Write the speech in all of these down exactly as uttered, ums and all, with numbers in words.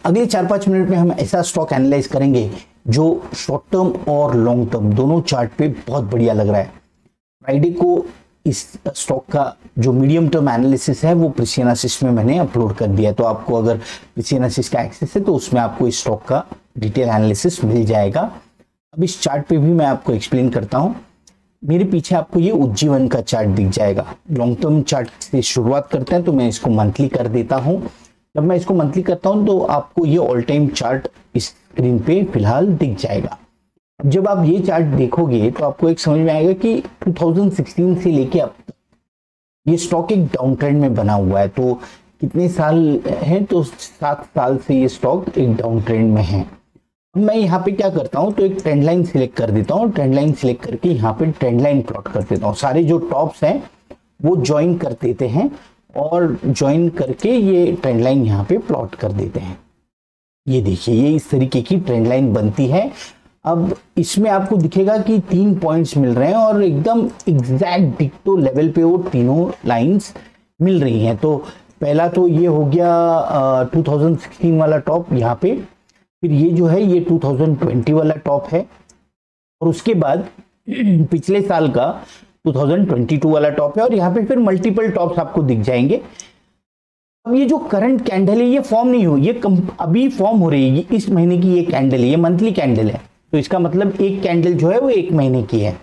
अगले चार पाँच मिनट में हम ऐसा स्टॉक एनालाइज करेंगे जो शॉर्ट टर्म और लॉन्ग टर्म दोनों चार्ट पे बहुत बढ़िया लग रहा है। फ्राइडे को इस स्टॉक का जो मीडियम टर्म एनालिसिस है वो प्रिसियन असिस्ट में मैंने अपलोड कर दिया है, तो आपको अगर प्रिसियन असिस्ट का एक्सेस है तो उसमें आपको इस स्टॉक का डिटेल एनालिसिस मिल जाएगा। अब इस चार्ट पे भी मैं आपको एक्सप्लेन करता हूँ। मेरे पीछे आपको ये उज्जीवन का चार्ट दिख जाएगा। लॉन्ग टर्म चार्ट से शुरुआत करते हैं, तो मैं इसको मंथली कर देता हूँ। जब मैं इसको मंथली करता हूँ तो आपको ये ऑल टाइम चार्ट इस स्क्रीन पे फिलहाल दिख जाएगा। अब जब आप ये चार्ट देखोगे तो आपको एक समझ में आएगा कि दो हज़ार सोलह से लेके अब तक ये स्टॉक एक डाउन ट्रेंड में बना हुआ है। तो कितने साल हैं, तो सात साल से ये स्टॉक एक डाउन ट्रेंड में है। मैं यहाँ पे क्या करता हूँ, तो एक ट्रेंड लाइन सिलेक्ट कर देता हूँ। ट्रेंड लाइन सिलेक्ट करके यहाँ पे ट्रेंड लाइन प्लॉट कर देता हूँ। सारे जो टॉप्स हैं वो ज्वाइन कर देते हैं और ज्वाइन करके ये ट्रेंड लाइन यहाँ पे प्लॉट कर देते हैं। ये देखिए, ये इस तरीके की ट्रेंड लाइन बनती है। अब इसमें आपको दिखेगा कि तीन पॉइंट्स मिल रहे हैं और एकदम एग्जैक्ट डिक्टो लेवल पे वो तीनों लाइंस मिल रही हैं। तो पहला तो ये हो गया टू थाउजेंड सिक्सटीन वाला टॉप यहाँ पे, फिर ये जो है ये टू थाउजेंड ट्वेंटी वाला टॉप है, और उसके बाद पिछले साल का टू थाउजेंड ट्वेंटी टू वाला टॉप है, और यहाँ पे फिर मल्टीपल टॉप्स आपको दिख जाएंगे। अब ये जो करंट कैंडल है ये फॉर्म नहीं हुई, ये अभी फॉर्म हो रही है। इस महीने की ये कैंडल है, ये मंथली कैंडल है, तो इसका मतलब एक कैंडल जो है वो एक महीने की है।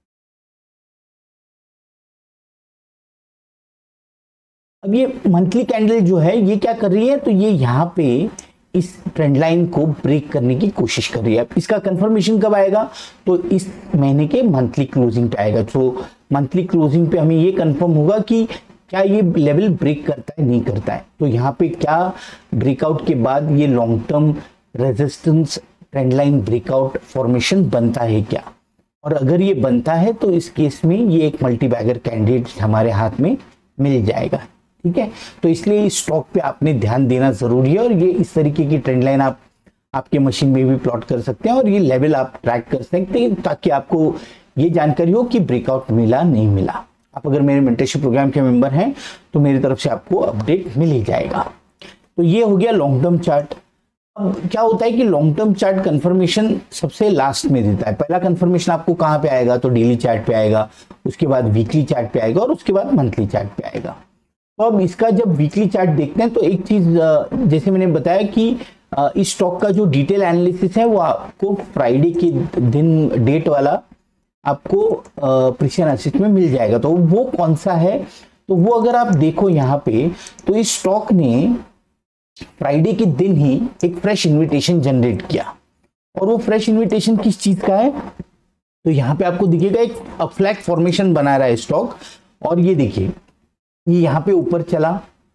अब ये मंथली कैंडल जो है ये क्या कर रही है, तो ये यहाँ पे इस ट्रेंड लाइन को ब्रेक करने की कोशिश कर रही है। इसका कंफर्मेशन कब आएगा, तो इस महीने के मंथली क्लोजिंग पे आएगा। तो मंथली क्लोजिंग पे हमें ये कंफर्म होगा कि क्या ये लेवल ब्रेक करता है, नहीं करता है। तो यहाँ पे क्या ब्रेकआउट के बाद ये long term resistance trend line breakout formation बनता है क्या, और अगर ये बनता है तो इस केस में ये एक मल्टी बैगर कैंडिडेट हमारे हाथ में मिल जाएगा। ठीक है, तो इसलिए इस स्टॉक पे आपने ध्यान देना जरूरी है, और ये इस तरीके की ट्रेंड लाइन आप आपके मशीन में भी प्लॉट कर सकते हैं और ये लेवल आप ट्रैक कर सकते हैं, ताकि आपको ये जानकारी हो कि ब्रेकआउट मिला नहीं मिला। आप अगर मेरे मेंटरशिप प्रोग्राम के मेंबर हैं तो मेरी तरफ से आपको अपडेट मिल ही जाएगा। तो ये हो गया लॉन्ग टर्म चार्ट। अब क्या होता है कि लॉन्ग टर्म चार्ट कंफर्मेशन सबसे लास्ट में देता है। पहला कंफर्मेशन आपको कहाँ पे आएगा, तो डेली चार्ट पे आएगा, उसके बाद वीकली चार्ट पे आएगा और उसके बाद मंथली चार्ट पे आएगा। तो अब इसका जब वीकली चार्ट देखते हैं तो एक चीज जैसे मैंने बताया कि इस स्टॉक का जो डिटेल एनालिसिस है वो आपको फ्राइडे के दिन डेट वाला आपको प्रिसियन असिस्ट में मिल जाएगा। तो वो कौन सा है, तो वो अगर आप देखो यहाँ पे, तो इस स्टॉक ने फ्राइडे के दिन ही एक फ्रेश इन्विटेशन जनरेट किया, और वो फ्रेश इन्विटेशन किस चीज का है, तो यहाँ पे आपको दिखेगा एक फ्लैग फॉर्मेशन बना रहा है स्टॉक, और ये देखिए ये यहाँ पे ऊपर चला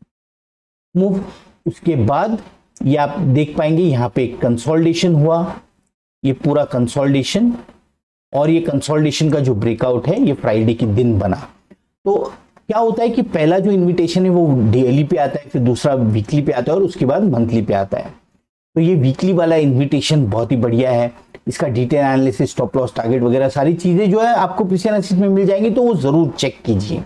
मूव, उसके बाद ये आप देख पाएंगे यहाँ पे कंसोलिडेशन हुआ, ये पूरा कंसोलिडेशन, और ये कंसोलिडेशन का जो ब्रेकआउट है ये फ्राइडे के दिन बना। तो क्या होता है कि पहला जो इन्विटेशन है वो डेली पे आता है, फिर दूसरा वीकली पे आता है और उसके बाद मंथली पे आता है। तो ये वीकली वाला इन्विटेशन बहुत ही बढ़िया है। इसका detail analysis, stop loss, target वगैरह सारी चीजें जो है आपको प्रिसियन असिस्ट में मिल जाएंगी, तो वो जरूर चेक कीजिए।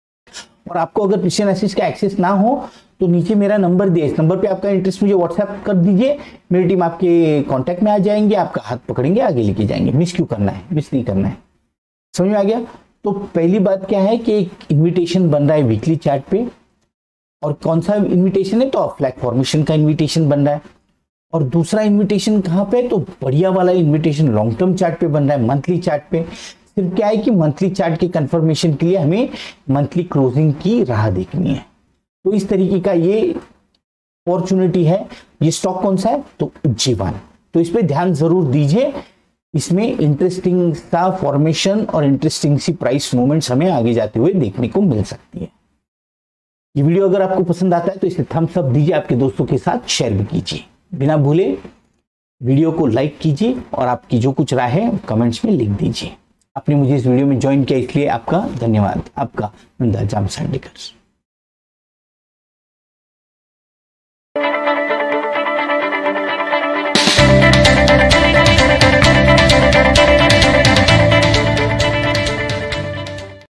और आपको अगर प्रिसियन असिस्ट का एक्सेस ना हो तो नीचे मेरा नंबर दिया, इस नंबर पे आपका इंटरेस्ट मुझे व्हाट्सएप कर दीजिए, मेरी टीम आपके कांटेक्ट में आ जाएंगे, आपका हाथ पकड़ेंगे, आगे लेके जाएंगे। मिस क्यों करना है, मिस नहीं करना है। समझ में आ गया। तो पहली बात क्या है कि एक इन्विटेशन बन रहा है वीकली चार्ट पे, और कौन सा इन्विटेशन है, तो फ्लैग फॉर्मेशन का इन्विटेशन बन रहा है। और दूसरा इन्विटेशन कहाँ पे, तो बढ़िया वाला इन्विटेशन लॉन्ग टर्म चार्ट पे बन रहा है, मंथली चार्ट पे। सिर्फ क्या है कि मंथली चार्ट के कंफर्मेशन के लिए हमें मंथली क्लोजिंग की राह देखनी है। तो इस तरीके का ये अपॉर्चुनिटी है। ये स्टॉक कौन सा है, तो उज्जीवन। तो इस पे ध्यान जरूर दीजिए, इसमें इंटरेस्टिंग सा फॉर्मेशन और इंटरेस्टिंग सी प्राइस मूवमेंट्स हमें आगे जाते हुए देखने को मिल सकती है। ये वीडियो अगर आपको पसंद आता है तो इसे थम्स अप दीजिए, आपके दोस्तों के साथ शेयर भी कीजिए। बिना भूले वीडियो को लाइक कीजिए और आपकी जो कुछ राय है कमेंट्स में लिख दीजिए। आपने मुझे इस वीडियो में ज्वाइन किया इसलिए आपका धन्यवाद। आपका नंदा जाम सांडेकर।